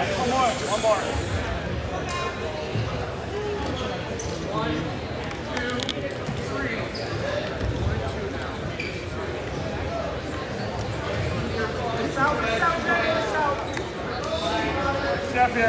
One more. One more. Step here.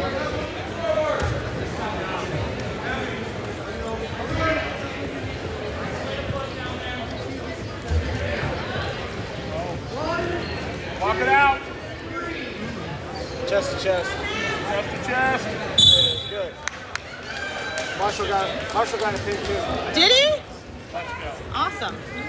Walk it out. Chest to chest. Chest to chest. Good. Marshall got a pin too. Did he? Let's go. Awesome.